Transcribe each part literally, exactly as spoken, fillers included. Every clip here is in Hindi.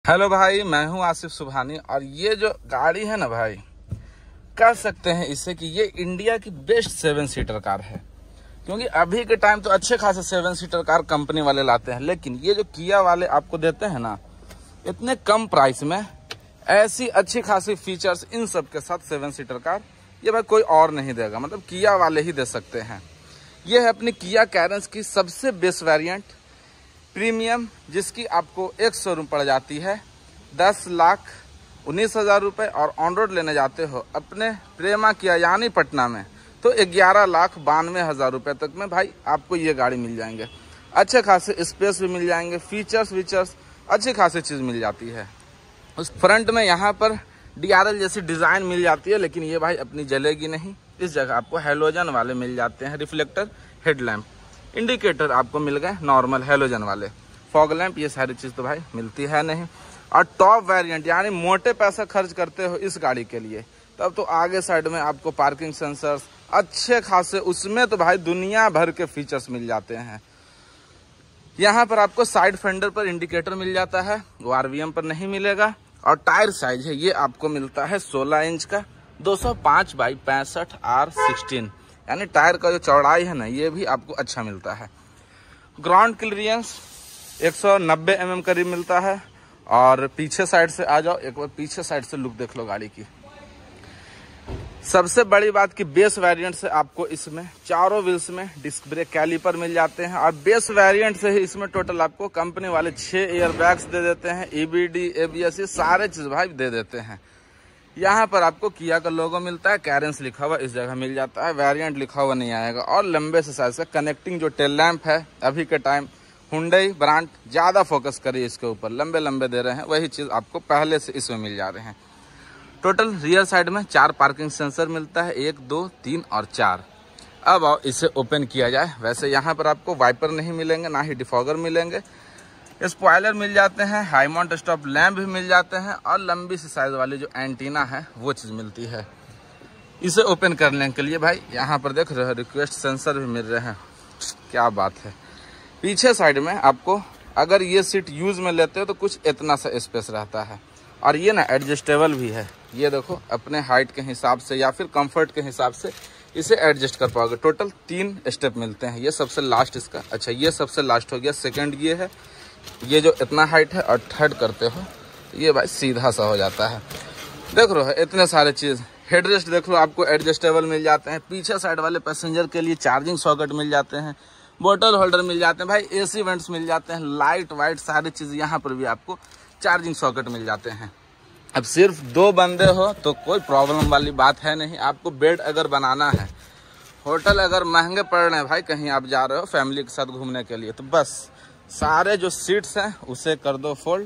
हेलो भाई, मैं हूं आसिफ सुभानी और ये जो गाड़ी है ना भाई, कह सकते हैं इसे कि ये इंडिया की बेस्ट सेवन सीटर कार है। क्योंकि अभी के टाइम तो अच्छे खासे सेवन सीटर कार कंपनी वाले लाते हैं, लेकिन ये जो किया वाले आपको देते हैं ना, इतने कम प्राइस में ऐसी अच्छी खासी फीचर्स इन सब के साथ सेवन सीटर कार, ये भाई कोई और नहीं देगा, मतलब किया वाले ही दे सकते हैं। ये है अपनी किया कैरेंस की सबसे बेस्ट वेरिएंट प्रीमियम, जिसकी आपको एक शोरूम पड़ जाती है दस लाख उन्नीस हजार रुपये और ऑन रोड लेने जाते हो अपने प्रेमा किया यानी पटना में तो ग्यारह लाख बानवे हजार रुपये तक में भाई आपको ये गाड़ी मिल जाएंगे। अच्छे खासे स्पेस भी मिल जाएंगे, फीचर्स फीचर्स अच्छी खासी चीज़ मिल जाती है। उस फ्रंट में यहाँ पर डी आर एल जैसी डिज़ाइन मिल जाती है, लेकिन ये भाई अपनी जलेगी नहीं। इस जगह आपको हेलोजन वाले मिल जाते हैं, रिफ्लेक्टर, हेडलैम्प, इंडिकेटर आपको मिल गए नॉर्मल हेलोजन वाले, फॉग लैंप, ये सारी चीज़ तो भाई मिलती है नहीं। और टॉप वेरिएंट यानी मोटे पैसा खर्च करते हो इस गाड़ी के लिए, तब तो आगे साइड में आपको पार्किंग सेंसर्स अच्छे खासे, उसमें तो भाई दुनिया भर के फीचर्स मिल जाते हैं। यहाँ पर आपको साइड फेंडर पर इंडिकेटर मिल जाता है, वो आर वी एम पर नहीं मिलेगा। और टायर साइज है ये आपको मिलता है सोलह इंच का, दो सौ पाँच बाई पैंसठ आर सिक्सटीन, यानी टायर का जो चौड़ाई है ना, ये भी आपको अच्छा मिलता है। ग्राउंड क्लियरेंस एक सौ नब्बे एम एम करीब मिलता है। और पीछे साइड से आ जाओ, एक बार पीछे साइड से लुक देख लो गाड़ी की। सबसे बड़ी बात कि बेस वेरिएंट से आपको इसमें चारों व्हील्स में डिस्क ब्रेक कैलिपर मिल जाते हैं, और बेस वेरिएंट से ही इसमें टोटल आपको कंपनी वाले छह एयर बैग्स दे देते हैं, E B D, A B S, ये सारे चीज भाई दे देते हैं। यहाँ पर आपको किया का लोगो मिलता है, कैरेंस लिखा हुआ इस जगह मिल जाता है, वेरिएंट लिखा हुआ नहीं आएगा। और लंबे से साइज से कनेक्टिंग जो टेल लैंप है, अभी के टाइम हुंडई ब्रांड ज्यादा फोकस करिए इसके ऊपर, लंबे लंबे दे रहे हैं, वही चीज आपको पहले से इसमें मिल जा रहे हैं। टोटल रियर साइड में चार पार्किंग सेंसर मिलता है, एक, दो, तीन और चार। अब आओ इसे ओपन किया जाए। वैसे यहाँ पर आपको वाइपर नहीं मिलेंगे, ना ही डिफॉगर मिलेंगे, स्पॉइलर मिल जाते हैं, हाई माउंट स्टॉप लैंप भी मिल जाते हैं, और लंबी सी साइज वाली जो एंटीना है वो चीज़ मिलती है। इसे ओपन करने के लिए भाई यहाँ पर देख रहे हो रिक्वेस्ट सेंसर भी मिल रहे हैं, क्या बात है। पीछे साइड में आपको अगर ये सीट यूज में लेते हो तो कुछ इतना सा स्पेस रहता है, और ये ना एडजस्टेबल भी है। ये देखो अपने हाइट के हिसाब से या फिर कंफर्ट के हिसाब से इसे एडजस्ट कर पाओगे। टोटल तीन स्टेप मिलते हैं, ये सबसे लास्ट इसका, अच्छा ये सबसे लास्ट हो गया, सेकंड ये है, ये जो इतना हाइट है, और थर्ड करते हो तो ये भाई सीधा सा हो जाता है। देख रहे हो इतने सारे चीज़। हेडरेस्ट देख लो आपको एडजस्टेबल मिल जाते हैं, पीछे साइड वाले पैसेंजर के लिए चार्जिंग सॉकेट मिल जाते हैं, बोतल होल्डर मिल जाते हैं भाई, एसी वेंट्स मिल जाते हैं, लाइट वाइट सारी चीज़ यहाँ पर भी आपको चार्जिंग सॉकेट मिल जाते हैं। अब सिर्फ दो बंदे हो तो कोई प्रॉब्लम वाली बात है नहीं। आपको बेड अगर बनाना है, होटल अगर महंगे पड़ रहे हैं भाई, कहीं आप जा रहे हो फैमिली के साथ घूमने के लिए, तो बस सारे जो सीट्स हैं उसे कर दो फोल्ड,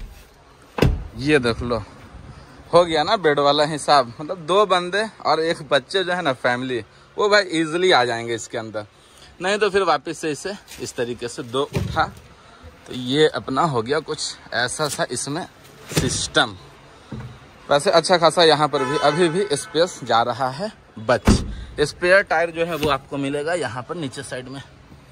ये देख लो हो गया ना बेड वाला हिसाब। मतलब दो बंदे और एक बच्चे जो है ना फैमिली, वो भाई इजीली आ जाएंगे इसके अंदर। नहीं तो फिर वापस से इसे इस तरीके से दो उठा तो ये अपना हो गया कुछ ऐसा सा इसमें सिस्टम। वैसे अच्छा खासा यहाँ पर भी अभी भी स्पेस जा रहा है बच। स्पेयर टायर जो है वो आपको मिलेगा यहाँ पर नीचे साइड में।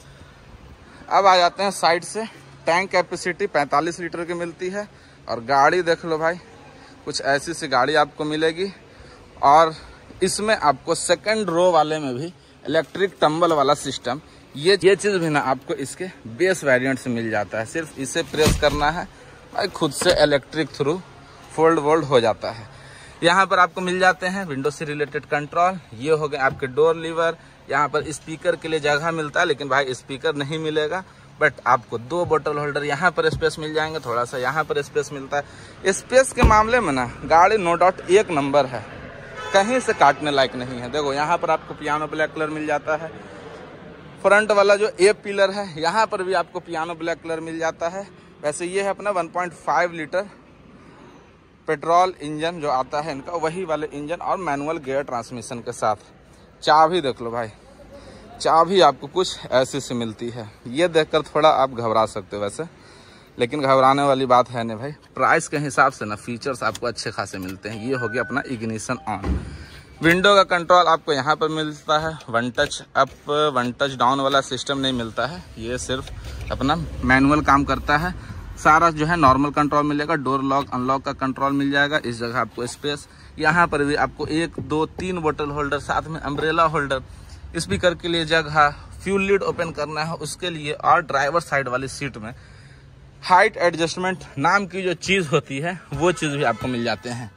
अब आ जाते हैं साइड से। टैंक कैपेसिटी पैंतालीस लीटर की मिलती है, और गाड़ी देख लो भाई कुछ ऐसी सी गाड़ी आपको मिलेगी। और इसमें आपको सेकंड रो वाले में भी इलेक्ट्रिक टम्बल वाला सिस्टम, ये ये चीज़ भी ना आपको इसके बेस वेरिएंट से मिल जाता है। सिर्फ इसे प्रेस करना है भाई, खुद से इलेक्ट्रिक थ्रू फोल्ड वोल्ड हो जाता है। यहाँ पर आपको मिल जाते हैं विंडो से रिलेटेड कंट्रोल, ये हो गए आपके डोर लीवर। यहाँ पर स्पीकर के लिए जगह मिलता है, लेकिन भाई स्पीकर नहीं मिलेगा, बट आपको दो बोतल होल्डर यहाँ पर स्पेस मिल जाएंगे, थोड़ा सा यहाँ पर स्पेस मिलता है। स्पेस के मामले में ना गाड़ी नो डाउट एक नंबर है, कहीं से काटने लायक नहीं है। देखो यहाँ पर आपको पियानो ब्लैक कलर मिल जाता है। फ्रंट वाला जो ए पिलर है यहाँ पर भी आपको पियानो ब्लैक कलर मिल जाता है। वैसे ये है अपना one point five litre petrol engine जो आता है इनका, वही वाले इंजन और मैनुअल गियर ट्रांसमिशन के साथ। चाबी देख लो भाई, चाबी आपको कुछ ऐसी सी मिलती है। ये देखकर थोड़ा आप घबरा सकते हो वैसे, लेकिन घबराने वाली बात है नहीं भाई। प्राइस के हिसाब से ना फीचर्स आपको अच्छे खासे मिलते हैं। ये हो गया अपना इग्निशन ऑन। विंडो का कंट्रोल आपको यहाँ पर मिलता है, one touch up one touch down वाला सिस्टम नहीं मिलता है, ये सिर्फ अपना मैनुअल काम करता है। सारा जो है नॉर्मल कंट्रोल मिलेगा, डोर लॉक अनलॉक का कंट्रोल मिल जाएगा। इस जगह आपको स्पेस, यहाँ पर भी आपको एक दो तीन बोतल होल्डर, साथ में अम्ब्रेला होल्डर, स्पीकर के लिए जगह, फ्यूल लीड ओपन करना है उसके लिए, और ड्राइवर साइड वाली सीट में हाइट एडजस्टमेंट नाम की जो चीज होती है वो चीज भी आपको मिल जाते हैं।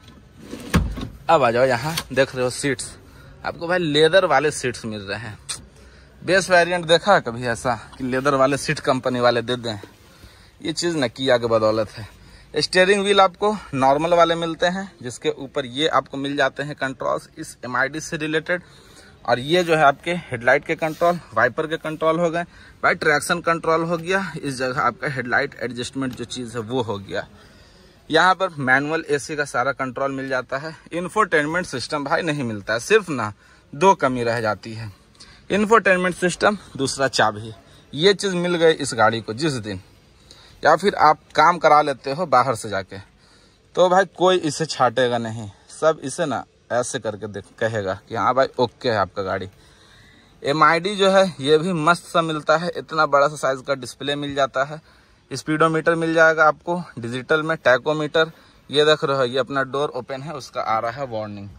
अब आ जाओ, यहाँ देख रहे हो सीट्स, आपको भाई लेदर वाले सीट्स मिल रहे हैं। बेस वेरिएंट देखा है कभी ऐसा कि लेदर वाले सीट कंपनी वाले दे दें? ये चीज न किया के बदौलत है। स्टीयरिंग व्हील आपको नॉर्मल वाले मिलते हैं, जिसके ऊपर ये आपको मिल जाते हैं कंट्रोल्स इस एम आई डी से रिलेटेड। और ये जो है आपके हेडलाइट के कंट्रोल, वाइपर के कंट्रोल हो गए, भाई ट्रैक्शन कंट्रोल हो गया। इस जगह आपका हेडलाइट एडजस्टमेंट जो चीज है वो हो गया। यहाँ पर मैनुअल एसी का सारा कंट्रोल मिल जाता है। इंफोटेनमेंट सिस्टम भाई नहीं मिलता है, सिर्फ ना दो कमी रह जाती है, इंफोटेनमेंट सिस्टम, दूसरा चाबी। ये चीज मिल गई इस गाड़ी को जिस दिन, या फिर आप काम करा लेते हो बाहर से जाके, तो भाई कोई इसे छाटेगा नहीं, सब इसे ना ऐसे करके देख कहेगा कि हाँ भाई ओके है आपका गाड़ी। एम आई डी जो है ये भी मस्त सा मिलता है, इतना बड़ा सा साइज का डिस्प्ले मिल जाता है। स्पीडोमीटर मिल जाएगा आपको डिजिटल में, टैकोमीटर, ये देख रहे हो ये अपना डोर ओपन है उसका आ रहा है वार्निंग,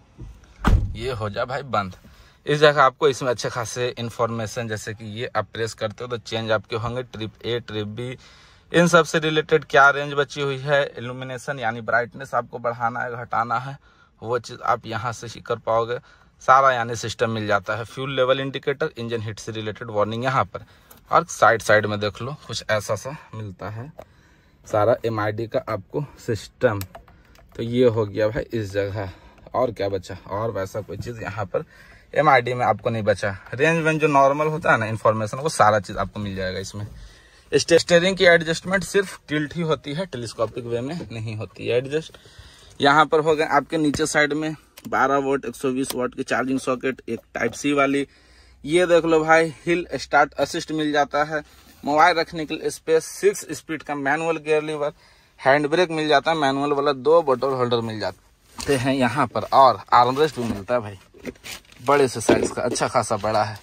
ये हो जा भाई बंद। इस जगह आपको इसमें अच्छे खासे इन्फॉर्मेशन, जैसे कि ये आप प्रेस करते हो तो चेंज आपके होंगे, ट्रिप ए ट्रिप बी, इन सब से रिलेटेड क्या रेंज बची हुई है, इल्यूमिनेशन यानी ब्राइटनेस आपको बढ़ाना है घटाना है, वो चीज आप यहाँ से ही कर पाओगे। सारा यानी सिस्टम मिल जाता है। Fuel level indicator, engine heat से रिलेटेड वार्निंग यहाँ पर, और साइड साइड में देख लो कुछ ऐसा सा मिलता है सारा एम आई डी का आपको सिस्टम। तो ये हो गया भाई इस जगह। और क्या बचा? और वैसा कोई चीज यहाँ पर एम आई डी में आपको नहीं बचा। रेंज वेंज जो नॉर्मल होता है ना इन्फॉर्मेशन, वो सारा चीज आपको मिल जाएगा इसमें। स्टीयरिंग की एडजस्टमेंट सिर्फ टिल्ट ही होती है, टेलीस्कोपिक वे में नहीं होती है एडजस्ट। यहाँ पर हो गए आपके नीचे साइड में बारह वोल्ट एक सौ बीस वोल्ट की चार्जिंग सॉकेट, एक टाइप सी वाली। ये देख लो भाई हिल स्टार्ट असिस्ट मिल जाता है, मोबाइल रखने के लिए स्पेस, सिक्स स्पीड का manual gear lever, hand brake मिल जाता है मैनुअल वाला, दो बोतल होल्डर मिल जाते हैं यहाँ पर, और आर्मरेस्ट भी मिलता है भाई बड़े से साइज का, अच्छा खासा बड़ा है।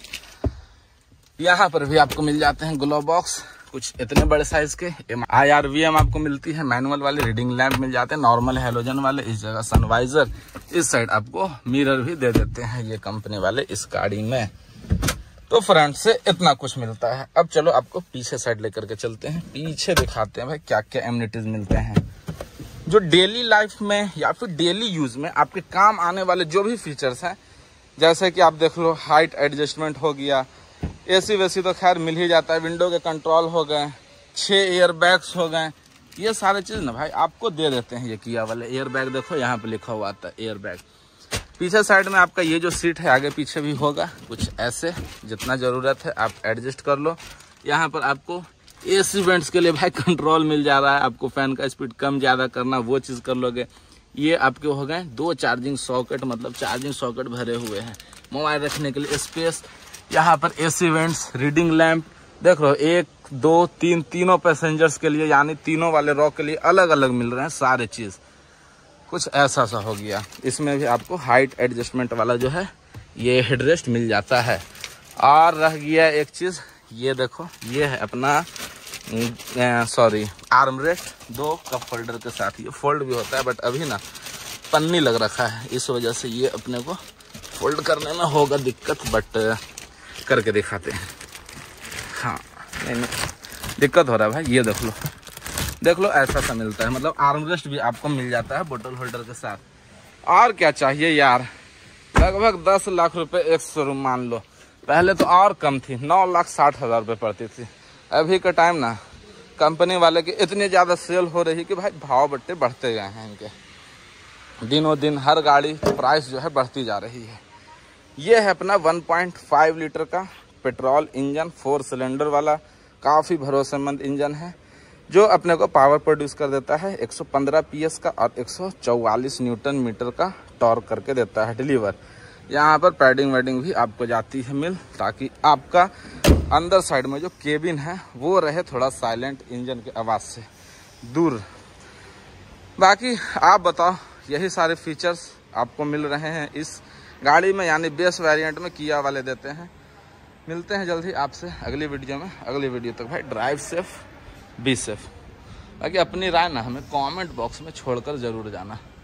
यहाँ पर भी आपको मिल जाते हैं ग्लो बॉक्स, कुछ इतने बड़े साइज के। आई आर वी एम आपको मिलती है मैनुअल वाले, रीडिंग लैंप मिल जाते हैं नॉर्मल हेलोजन वाले। इस जगह सनवाइजर, इस साइड आपको मिरर भी दे देते हैं ये कंपनी वाले इस गाड़ी में। तो फ्रंट से इतना कुछ मिलता है। अब चलो आपको पीछे साइड लेकर के चलते हैं, पीछे दिखाते हैं भाई क्या क्या एमिनिटीज मिलते हैं जो डेली लाइफ में या फिर डेली यूज में आपके काम आने वाले जो भी फीचर्स हैं। जैसे कि आप देख लो हाइट एडजस्टमेंट हो गया, एसी वेसी तो खैर मिल ही जाता है, विंडो के कंट्रोल हो गए, छह एयर बैग्स हो गए, ये सारे चीज ना भाई आपको दे देते हैं ये किया वाले। एयर बैग देखो यहाँ पे लिखा हुआ आता है एयर बैग। पीछे साइड में आपका ये जो सीट है आगे पीछे भी होगा कुछ ऐसे, जितना जरूरत है आप एडजस्ट कर लो। यहाँ पर आपको एसी वेंट्स के लिए भाई कंट्रोल मिल जा रहा है, आपको फैन का स्पीड कम ज्यादा करना वो चीज कर लोगे। ये आपके हो गए दो चार्जिंग सॉकेट, मतलब चार्जिंग सॉकेट भरे हुए हैं, मोबाइल रखने के लिए स्पेस। यहाँ पर एसी वेंट्स, रीडिंग लैंप देख रहे हो, एक दो तीन, तीनों पैसेंजर्स के लिए यानी तीनों वाले रॉ के लिए अलग अलग मिल रहे हैं सारे चीज। कुछ ऐसा सा हो गया। इसमें भी आपको हाइट एडजस्टमेंट वाला जो है ये हेडरेस्ट मिल जाता है। और रह गया एक चीज, ये देखो ये है अपना सॉरी आर्मरेस्ट, दो कप होल्डर के साथ। ये फोल्ड भी होता है बट अभी ना पन्नी लग रखा है, इस वजह से ये अपने को फोल्ड करने में होगा दिक्कत, बट करके दिखाते हैं। हाँ नहीं नहीं दिक्कत हो रहा है भाई, ये देख लो देख लो ऐसा सा मिलता है, मतलब आर्मरेस्ट भी आपको मिल जाता है बोतल होल्डर के साथ। और क्या चाहिए यार, लगभग दस लाख रुपए एक शोरूम मान लो, पहले तो और कम थी, नौ लाख साठ हजार रुपये पड़ती थी। अभी का टाइम ना कंपनी वाले की इतनी ज़्यादा सेल हो रही कि भाई भाव बट्टे बढ़ते गए हैं इनके, दिनों दिन हर गाड़ी प्राइस जो है बढ़ती जा रही है। ये है अपना वन पॉइंट फाइव लीटर का पेट्रोल इंजन, फोर सिलेंडर वाला, काफ़ी भरोसेमंद इंजन है जो अपने को पावर प्रोड्यूस कर देता है एक सौ पंद्रह पी एस का और एक सौ चौवालीस न्यूटन मीटर का टॉर्क करके देता है डिलीवर। यहाँ पर पैडिंग वेडिंग भी आपको जाती है मिल, ताकि आपका अंदर साइड में जो केबिन है वो रहे थोड़ा साइलेंट, इंजन के आवाज़ से दूर। बाकी आप बताओ, यही सारे फीचर्स आपको मिल रहे हैं इस गाड़ी में, यानी बेस वेरिएंट में किया वाले देते हैं। मिलते हैं जल्द ही आपसे अगली वीडियो में। अगली वीडियो तक भाई ड्राइव सेफ, बी सेफ। बाकी अपनी राय ना हमें कमेंट बॉक्स में छोड़कर जरूर जाना।